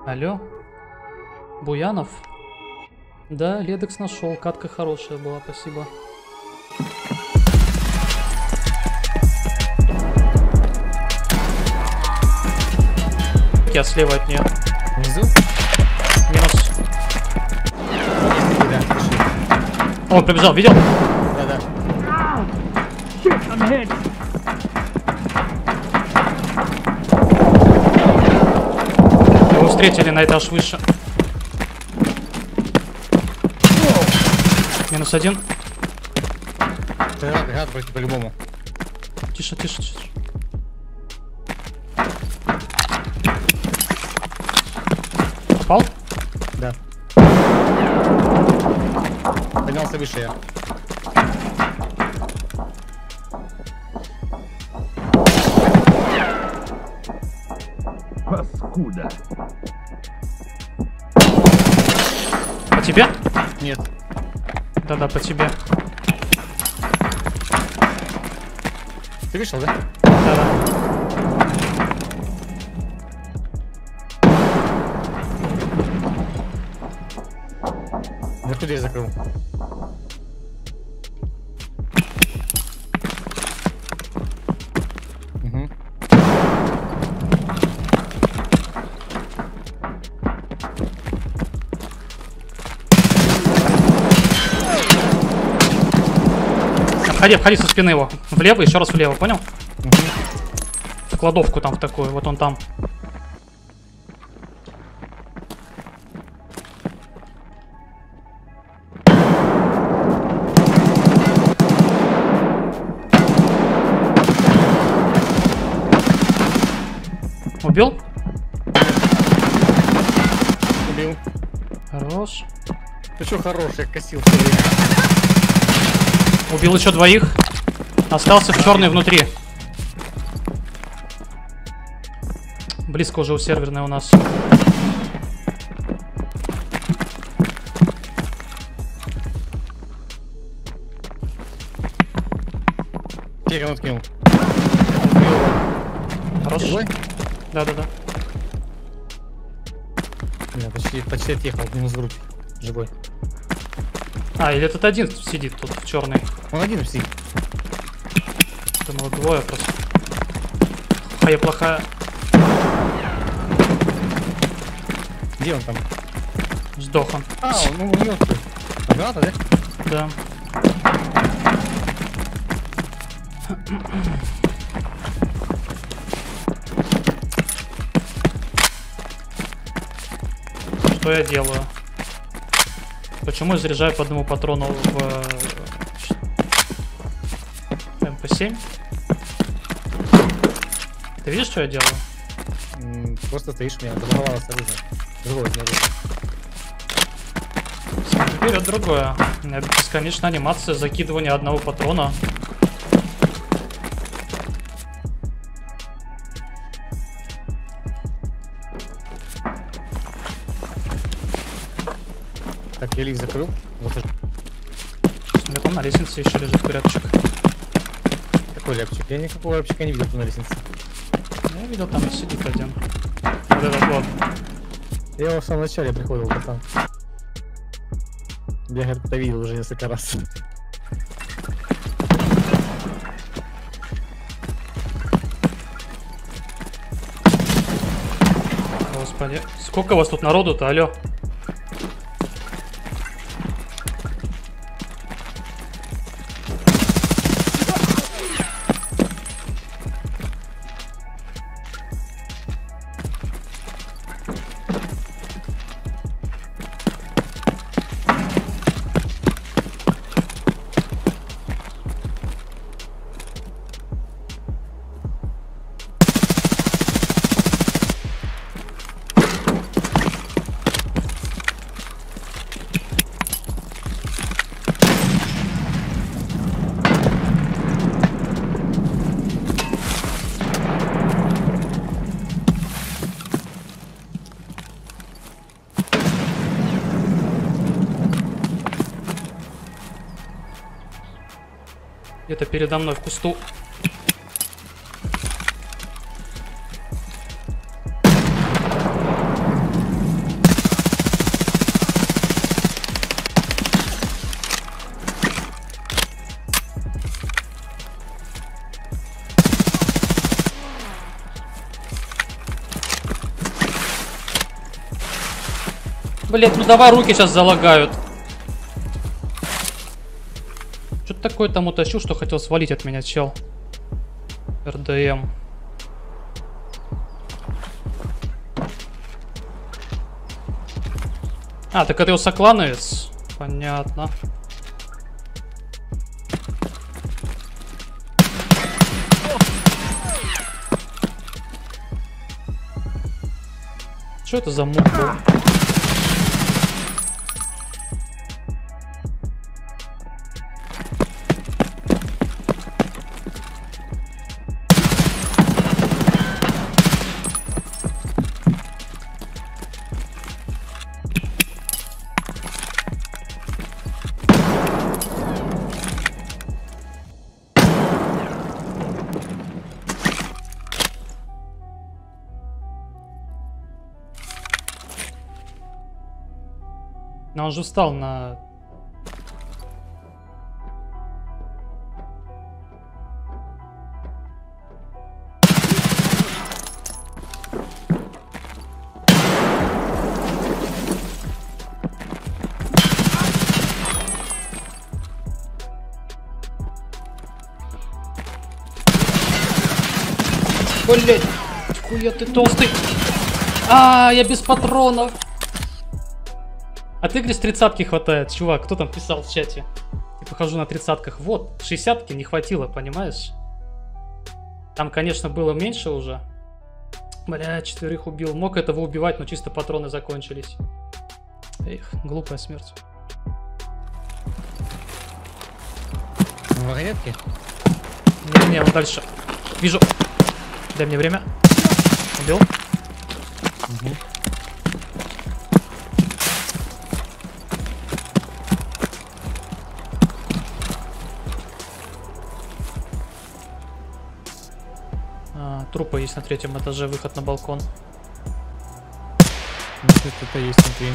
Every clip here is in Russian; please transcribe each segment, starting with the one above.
Алло? Буянов? Да, Ледекс нашел. Катка хорошая была, спасибо. Я слева от нее. Внизу? Минус. Да, О, побежал, видел? да. Его встретили на этаж выше. Минус один. Рад пройти по-любому. Тише, тише, тише. Попал? Да. Поднялся выше я. Паскуда. По тебе? Нет. Да-да, по тебе. Ты вышел, да? Да-да. Наверху дверь закрыл. Угу. Обходи, обходи со спины его. Влево, еще раз влево, понял? Угу. В кладовку там в такую, вот он там. Убил? Убил. Хорош. Ты что хороший, косил все время. Убил еще двоих. Остался в черный внутри. Близко уже у серверной у нас. Те гранат кинул. Хорош. Живой? Да-да-да. Да, почти отъехал, минус грудь. Живой. А, или этот один сидит тут, в черный. Он один сидит. Думал, двое просто. А я плохая. Где он там? Сдох он. А, он мертвый. А граната, да? Да. Что я делаю? Почему я заряжаю по одному патрону в МП7? Ты видишь, что я делаю? Просто стоишь, меня забаговало с оружием. Другого не было. Вперед другое. У меня бесконечная анимация закидывания одного патрона. Так, я лифт закрыл. Вот У меня там на лестнице еще лежит порядочек. такой ляпчик. Я никакого ляпчика не видел тут на лестнице. Я видел, там сидит один. Вот этот вот. Я его в самом начале приходил, братан. Я, говорит, это видел уже несколько раз. Господи. Сколько у вас тут народу-то, алло? Где-то передо мной в кусту. Блять, ну давай руки сейчас залагают. Что-то такое там утащил, что хотел свалить от меня, чел. РДМ. А, так это его соклановец? Понятно. Что это за мук был? Но он же встал на... Блять, хуя ты толстый. А, я без патронов. А ты, говоришь, 30-ки хватает, чувак. Кто там писал в чате? Я похожу на 30-ках. Вот, 60-ки не хватило, понимаешь? Там, конечно, было меньше уже. Бля, 4 убил. Мог этого убивать, но чисто патроны закончились. Эх, глупая смерть. Вагонетки? Не, он дальше. Вижу. Дай мне время. Убил. Угу. Трупа есть на 3-м этаже, выход на балкон. Кто-то есть внутри.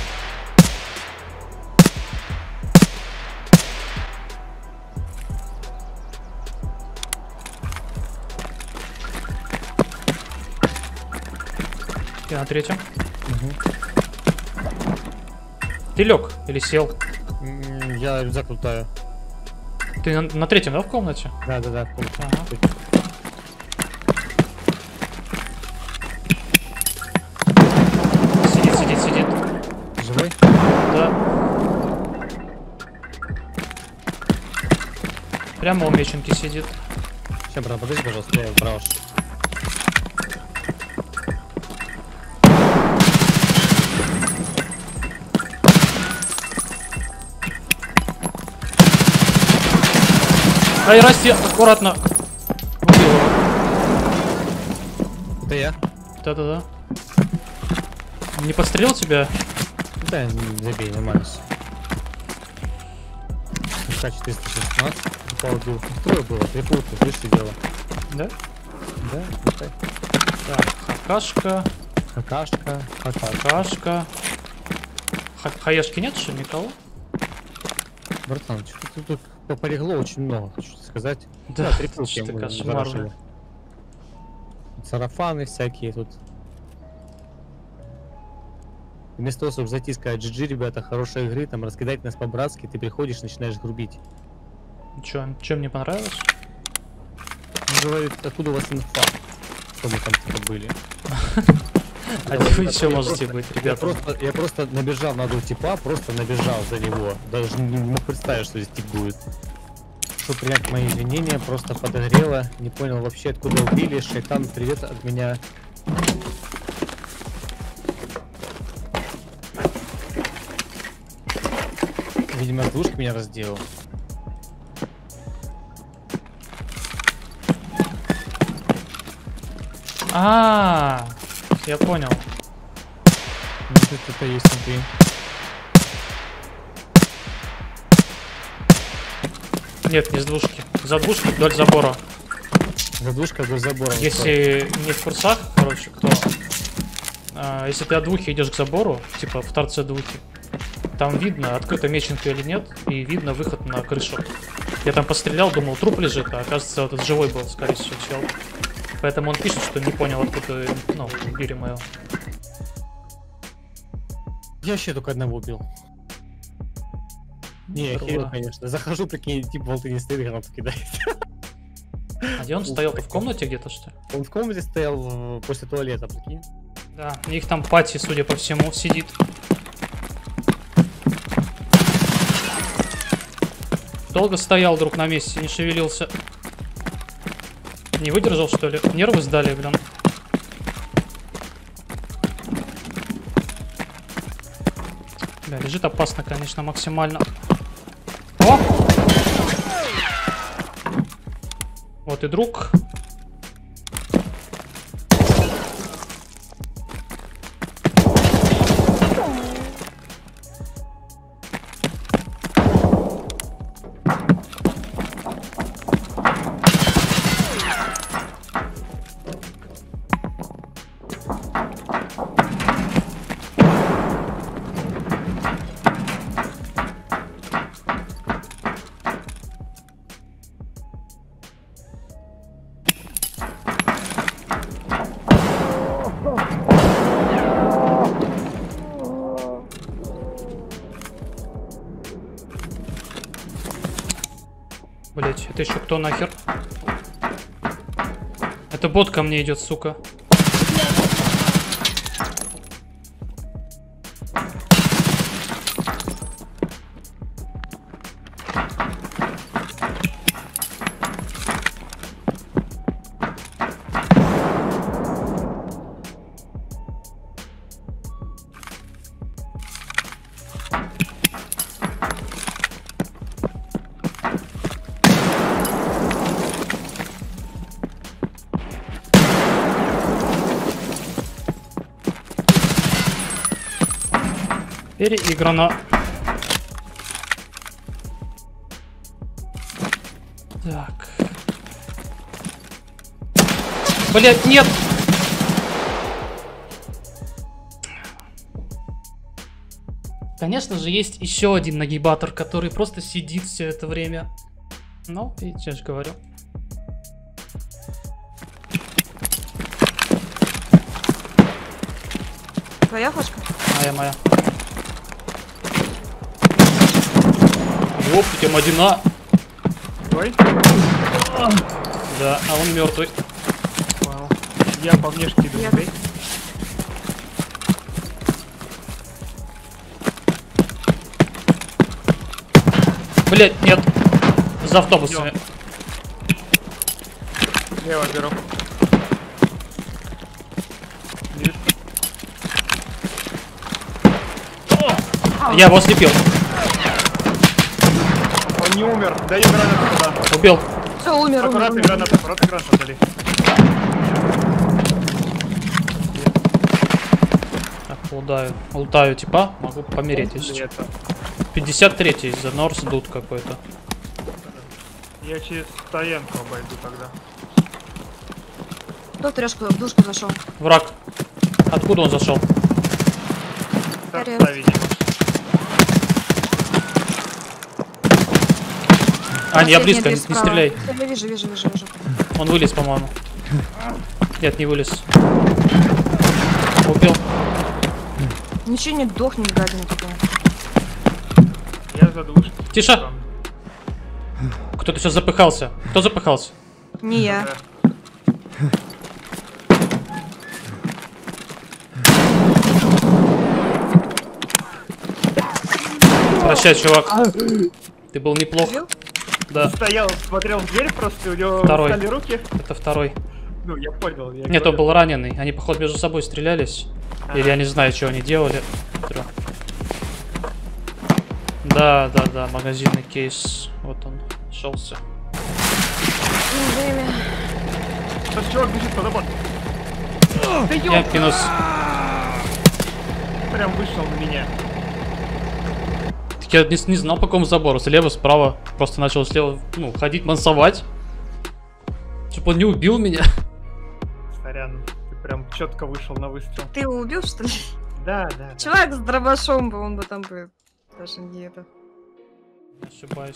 Я на 3-м. Угу. Ты лег или сел? Я рюкзак лутаю. Ты на 3-м, да, в комнате? Да, в комнате. Ага. Сидит. Живой? Да. Прямо у меченки сидит. Сейчас, брат, подожди, пожалуйста, я вправо. Ай, расти, аккуратно. Убил его. Это я? Да. Не подстрелил тебя? Да, забей, нормально. К-416. Упал, убил. Трое было, 3 пулки, слышишь, дело. Да? Да, лутай. Так, хакашка. Какашка. Хаешки нет, что никого? Братан, что-то тут полегло очень много, хочу сказать. Да, 3 пулки что-то мы кошмарно. заражили. Сарафаны всякие тут. Вместо того, чтобы зайти и сказать, GG, ребята, хорошей игры, там, раскидать нас по-братски, ты приходишь, начинаешь грубить. Чем мне понравилось? Он говорит, откуда у вас инфа, что мы там типа были. А где вы еще можете быть, ребята? Я просто набежал на двух типа, просто набежал за него. Даже не мог представить, что здесь тип будет. Чтобы принять мои извинения, просто подогрело. Не понял вообще, откуда убили. Шайтан, привет от меня. Видимо, двушка меня разделал. Я понял. Может, это есть внутри. Нет, не с двушки. За двушкой вдоль забора. Задвижка вдоль забора. Если не в курсах, короче, кто... если ты от двухи идешь к забору, типа в торце двухи, там видно, открыта меченка или нет, и видно выход на крышу. Я там пострелял, думал, труп лежит, а оказывается, вот этот живой был, скорее всего, чел. Поэтому он пишет, что не понял, откуда, ну, убили моего. Я вообще только одного убил. Не, Здорово. херю, конечно. Захожу, прикинь, тип болты не стоит, гранату кидает. А где он стоял-то? В комнате где-то, что ли? Он в комнате стоял после туалета, прикинь. Да, их там пати, судя по всему, сидит. Долго стоял друг на месте, не шевелился. Не выдержал, что ли? Нервы сдали, блин. Бля, лежит опасно, конечно, максимально. О! Вот и друг. Блять, это еще кто нахер? Это бот ко мне идет, сука. Переиграно. Так. Блять, нет! Конечно же, есть еще один нагибатор, который просто сидит все это время. Ну, и я же говорю. Твоя флешка? Моя. Ёпть, М1А. Твой? Да, а он мертвый. Вау. Я по внешке иду, Нет. окей? Блять, нет. За автобусами. Я его беру. Лежит. Я его ослепил. Он не умер. Даю гранату туда. Убил. Все, умер. Аккуратно гранату дали. Так, лутаю типа. Могу помереть, если чё. Это. 53-й за Норс дут какой-то. Я через стоянку обойду тогда. Кто в трешку, в душку зашел? Враг. Откуда он зашел? Так, Вперед. ставить. Ань, я Последняя близко, дверь не справа. стреляй. Я вижу. Он вылез, по-моему. Нет, не вылез. Убил. Ничего не дохнет, гадина такая. Я за двушкой. Тише. Кто-то сейчас запыхался. Кто запыхался? Не я. Прощай, чувак. Ты был неплох. Убил? Да, Стоял, смотрел в дверь, просто у него Второй. встали руки. это второй. Ну, я понял. Я Нет, он говорю. был раненый. Они, походу, между собой стрелялись. Или я не знаю, что они делали. Да, магазинный кейс. Вот он, шелся. Время. Сейчас чувак бежит под обод. Да Я ёп, минус. прям вышел на меня. Так я не знал, по какому забору. Слева, справа. Просто начал слева, ходить, мансовать. Чтоб он не убил меня. Сорян, ты прям четко вышел на выстрел. Ты его убил, что ли? Да. Чувак с дробашом бы, он бы там бы. Даже не это. Ошибаюсь.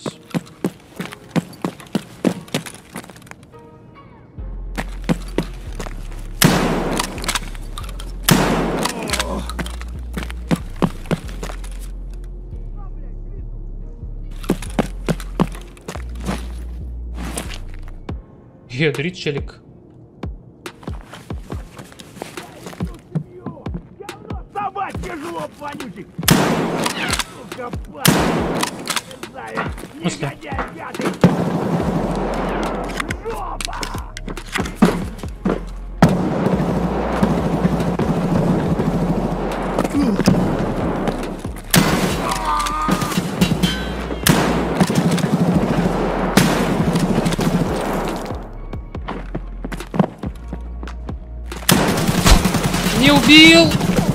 Ядрит челик. Тяжело, вонючий! Сука, В смысле? Жопа! Не убил!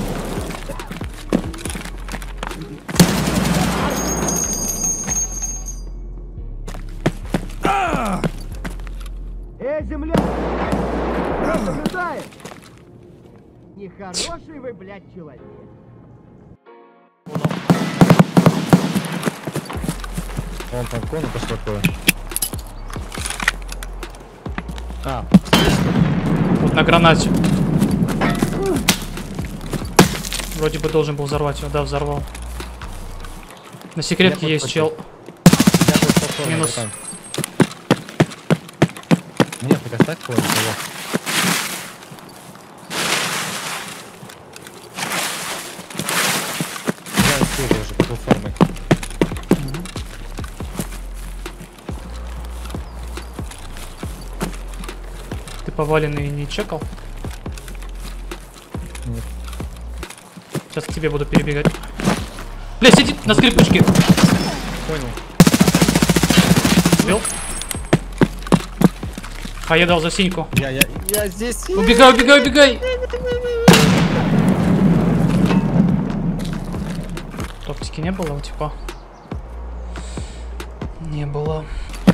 Земля! Наблюдает! Нехороший вы, блядь, человек. Вон там комната что такое. А, Вот на гранате. Вроде бы должен был взорвать его. Да, взорвал. На секретке Я есть подхватил. чел. я тут повторно, Минус. братан. Мне хоть оставь кого-нибудь, пожалуйста. Я успею уже под формой. Ты поваленный не чекал? Нет. Сейчас к тебе буду перебегать. Бля, сидит на скрипочке. Понял. Убил? А я дал за синьку. Я здесь. Убегай, убегай, убегай! Топтики не было, типа? Не было.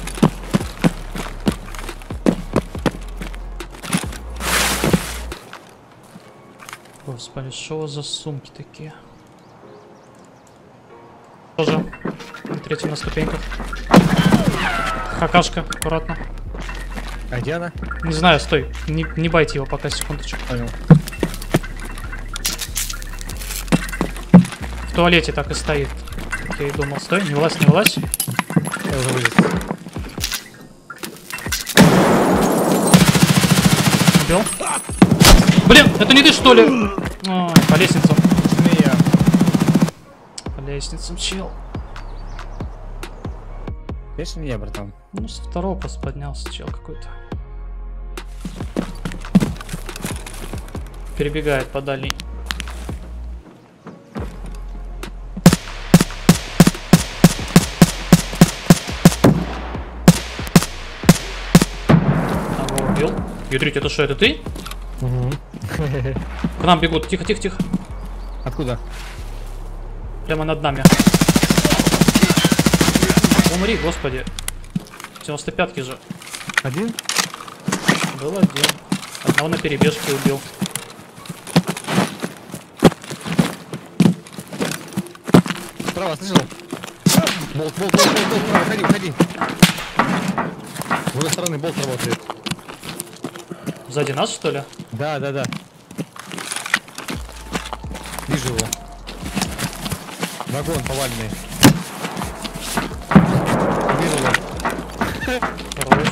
Господи, что за сумки такие? Тоже. На третьем на ступеньках. Хакашка, аккуратно. А где она? Не знаю, стой. Не байте его пока, секундочку. Понял. В туалете так и стоит. Как я и думал. Стой, не вылазь, не вылазь. Я уже вылез. Убил. Блин, это не ты, что ли? Ой, по лестницам. Змея. По лестницам, чел. Конечно, не я, братан. Ну, с второго просто поднялся чел какой-то. Перебегает по дальней. Одного убил. Ядрить, это что, это ты? Угу. К нам бегут. Тихо, тихо, тихо. Откуда? Прямо над нами. Умри, господи. 95-ки же. Один? Был один. Одного на перебежке убил. Справа, слышал? Болт, справа, ходи. С другой стороны болт работает. Сзади нас, что ли? Да. Вижу его. Вагон поваленный. Вижу его. Хорош.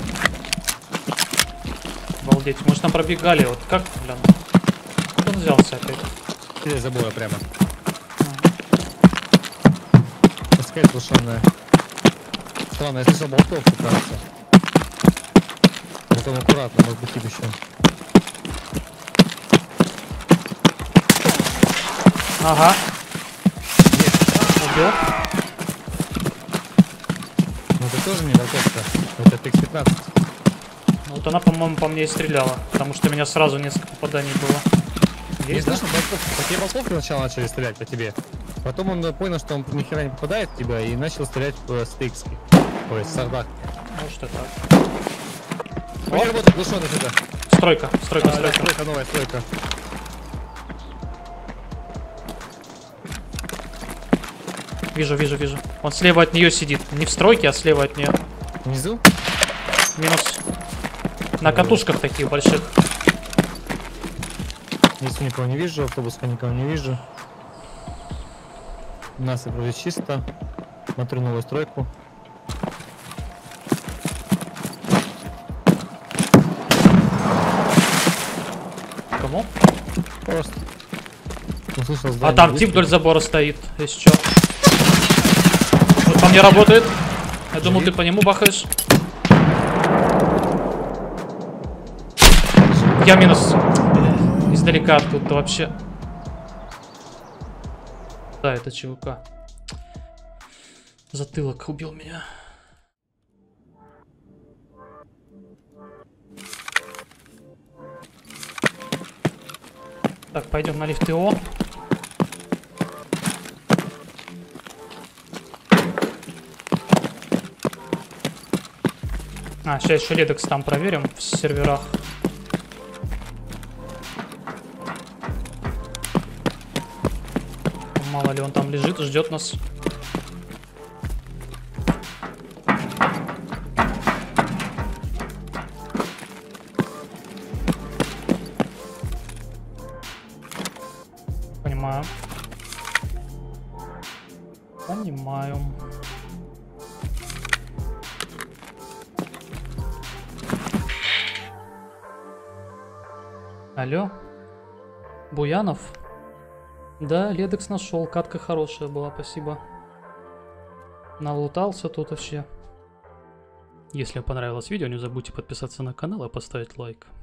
Обалдеть. Может, там пробегали? Вот как, блин? Откуда он взялся опять? Из забора прямо. Пускай слушанная. Странно, я слышал болтовку, кажется. Потом аккуратно, может быть, еще. Ага. Убил. Ну это тоже не болтовка. Это X-15. Вот она, по-моему, по мне и стреляла. Потому что у меня сразу несколько попаданий было. Не Есть, знаешь, да? что болтовка? По тебе болтовки сначала начали стрелять по тебе. Потом он понял, что он ни хера не попадает в тебя и начал стрелять с TX. Ой, с Сардак. Может, и так. Не работает, глушёный сюда. Стройка. Стройка, новая стройка. Вижу. Он слева от нее сидит. Не в стройке, а слева от нее. Внизу? Минус. На катушках таких больших. Здесь никого не вижу, автобуска никого не вижу. У нас вроде чисто. Смотрю новую стройку. Кому? Просто. Услышал А здание, там тип выстрел. вдоль забора стоит, если чё. Вот по мне работает. Я думал, ты по нему бахаешь. Я минус. Бля, издалека откуда-то вообще. Да, это ЧВК. Затылок убил меня. Так, пойдем на лифт ТО. А, сейчас еще Ледекс там проверим в серверах. Мало ли он там лежит, ждет нас. Понимаю. Понимаю. Алло? Буянов? Да, Ледекс нашел. Катка хорошая была, спасибо. Налутался тут вообще. Если вам понравилось видео, не забудьте подписаться на канал и поставить лайк.